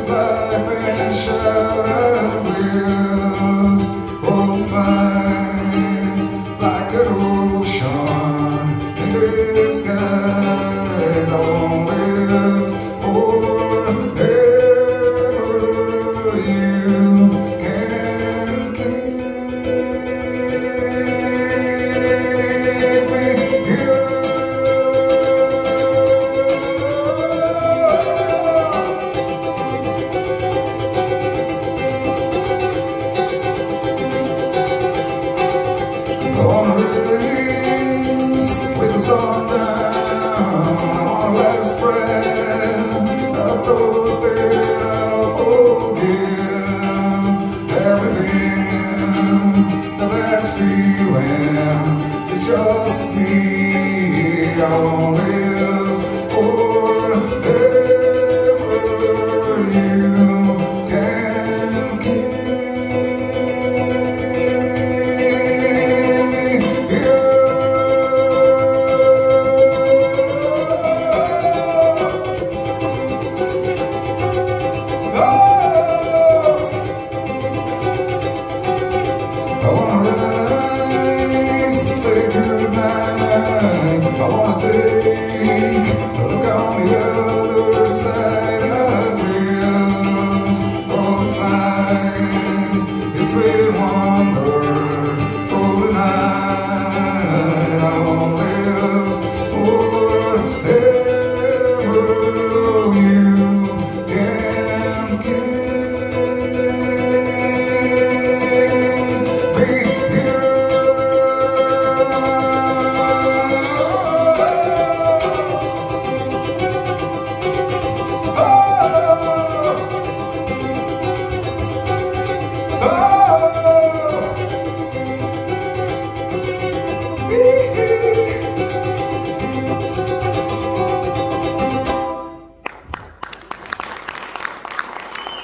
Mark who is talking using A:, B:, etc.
A: like being shot at will. Holds mine like an ocean in the skies. I won't live forever. You can keep me here. With the sun down on last spread, I throw a bit of again. Everything, the bad feelings, it's just me. I won't live.